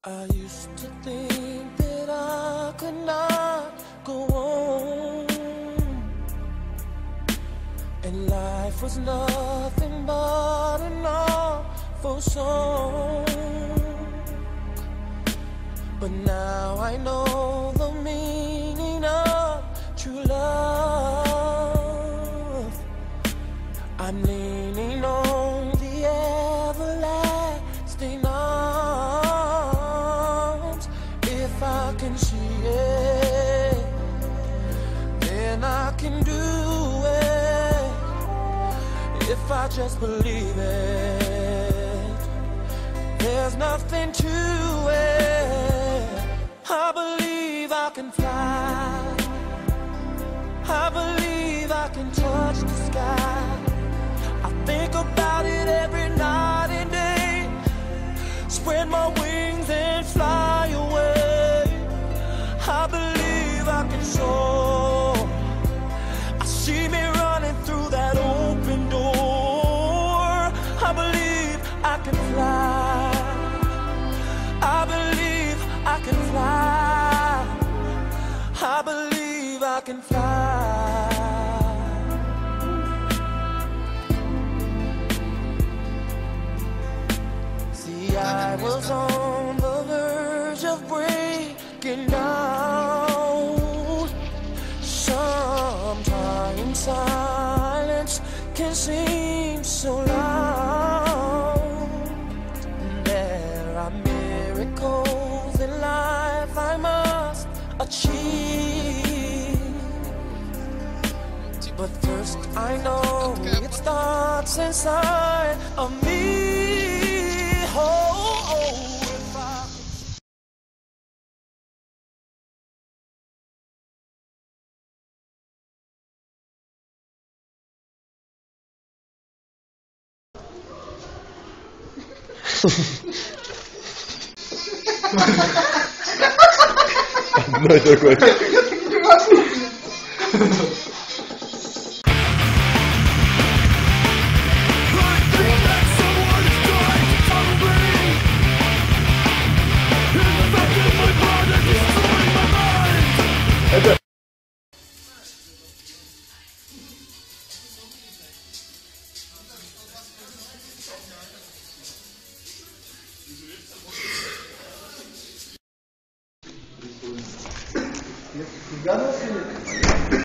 I used to think that I could not go on, and life was nothing but an awful song. But now I know the meaning of true love. I'm leaning on the everlasting arms. If I can see it, then I can do it. If I just believe it, there's nothing to it. I believe I can fly. I believe I can touch the sky. I think about it every night and day. Spread my wings and fly away. I believe I can soar. I see me running through that open door. I believe I can fly. I believe I can fly. I believe I can fly. See, I was on the verge of breaking down. Sometimes silence can seem so loud. There are miracles in life I must achieve. But first I know it starts inside of me. If I Одной такой. Гадал,